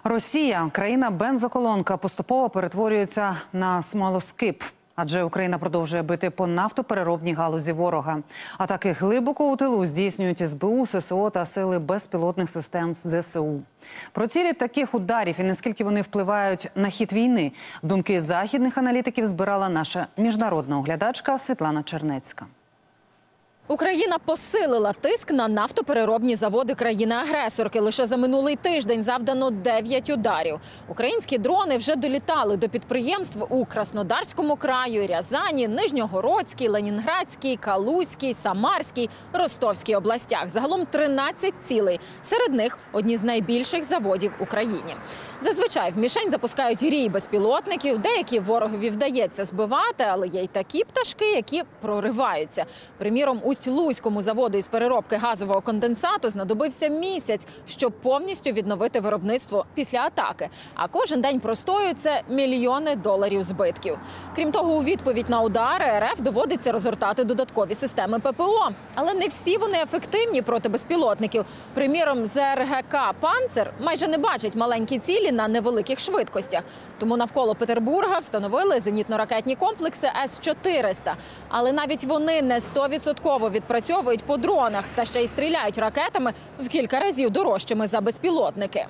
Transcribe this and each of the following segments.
Росія, країна-бензоколонка, поступово перетворюється на смолоскип. Адже Україна продовжує бити по нафтопереробній галузі ворога. Атаки глибоко у тилу здійснюють СБУ, ССО та сили безпілотних систем ЗСУ. Про цілі таких ударів і наскільки вони впливають на хід війни, думки західних аналітиків збирала наша міжнародна оглядачка Світлана Чернецька. Україна посилила тиск на нафтопереробні заводи країни-агресорки. Лише за минулий тиждень завдано 9 ударів. Українські дрони вже долітали до підприємств у Краснодарському краю, Рязані, Нижньогородській, Ленінградській, Калузькій, Самарській, Ростовській областях. Загалом 13 цілей. Серед них одні з найбільших заводів в Україні. Зазвичай в мішень запускають рій безпілотників. Деякі ворогові вдається збивати, але є й такі пташки, які прориваються. Приміром, Усть-Лузькому заводу із переробки газового конденсату знадобився місяць, щоб повністю відновити виробництво після атаки. А кожен день простою – це мільйони доларів збитків. Крім того, у відповідь на удари РФ доводиться розгортати додаткові системи ППО. Але не всі вони ефективні проти безпілотників. Приміром, ЗРГК «Панцер» майже не бачить маленькі цілі на невеликих швидкостях. Тому навколо Петербурга встановили зенітно-ракетні комплекси С-400. Але навіть вони не 100% відпрацьовують по дронах та ще й стріляють ракетами в кілька разів дорожчими за безпілотники.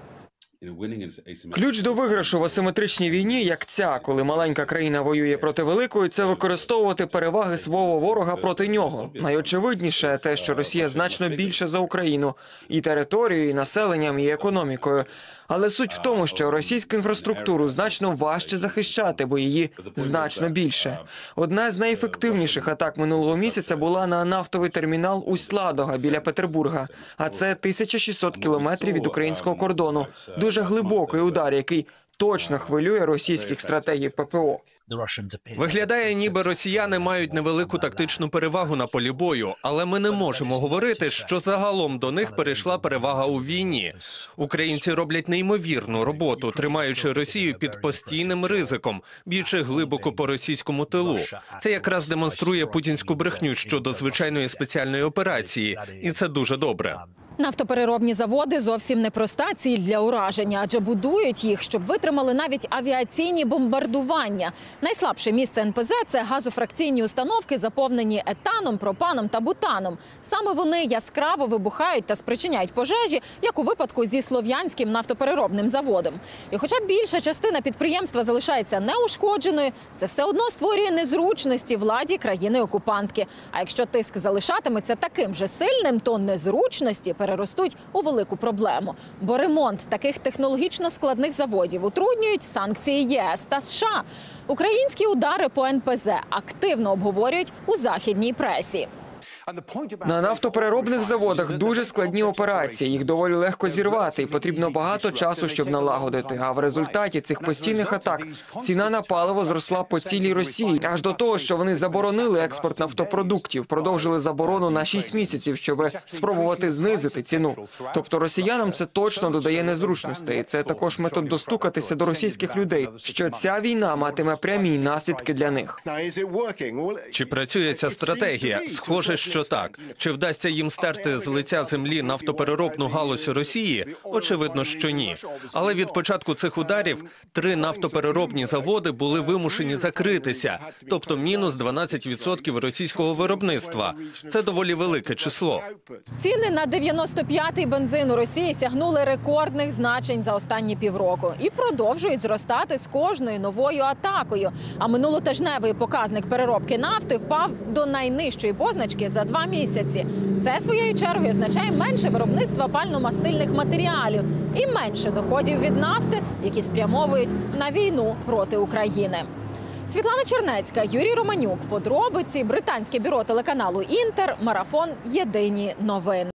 Ключ до виграшу в асиметричній війні, як ця, коли маленька країна воює проти великої, це використовувати переваги свого ворога проти нього. Найочевидніше те, що Росія значно більше за Україну і територією, і населенням, і економікою. Але суть в тому, що російську інфраструктуру значно важче захищати, бо її значно більше. Одна з найефективніших атак минулого місяця була на нафтовий термінал Усть-Ладога біля Петербурга. А це 1600 кілометрів від українського кордону. Дуже глибокий удар, який точно хвилює російських стратегів ППО. Виглядає, ніби росіяни мають невелику тактичну перевагу на полі бою, але ми не можемо говорити, що загалом до них перейшла перевага у війні. Українці роблять неймовірну роботу, тримаючи Росію під постійним ризиком, б'ючи глибоко по російському тилу. Це якраз демонструє путінську брехню щодо звичайної спеціальної операції, і це дуже добре. Нафтопереробні заводи – зовсім непроста ціль для ураження, адже будують їх, щоб витримали навіть авіаційні бомбардування. Найслабше місце НПЗ – це газофракційні установки, заповнені етаном, пропаном та бутаном. Саме вони яскраво вибухають та спричиняють пожежі, як у випадку зі Слов'янським нафтопереробним заводом. І хоча більша частина підприємства залишається неушкодженою, це все одно створює незручності владі країни-окупантки. А якщо тиск залишатиметься таким же сильним, то незручності переростуть у велику проблему. Бо ремонт таких технологічно складних заводів утруднюють санкції ЄС та США. Українські удари по НПЗ активно обговорюють у західній пресі. На нафтопереробних заводах дуже складні операції, їх доволі легко зірвати, і потрібно багато часу, щоб налагодити. А в результаті цих постійних атак ціна на паливо зросла по цілій Росії, аж до того, що вони заборонили експорт нафтопродуктів, продовжили заборону на 6 місяців, щоб спробувати знизити ціну. Тобто росіянам це точно додає незручностей. Це також метод достукатися до російських людей, що ця війна матиме прямі наслідки для них. Чи працює ця стратегія? Схоже, що так. Чи вдасться їм стерти з лиця землі нафтопереробну галузь Росії? Очевидно, що ні. Але від початку цих ударів 3 нафтопереробні заводи були вимушені закритися, тобто мінус 12% російського виробництва. Це доволі велике число. Ціни на 95-й бензин у Росії сягнули рекордних значень за останні півроку і продовжують зростати з кожною новою атакою. А минулотижневий показник переробки нафти впав до найнижчої позначки за 2 місяці. Це, своєю чергою, означає менше виробництва пально-мастильних матеріалів і менше доходів від нафти, які спрямовують на війну проти України. Світлана Чернецька, Юрій Романюк. Подробиці. Британське бюро телеканалу «Інтер». Марафон. Єдині новини.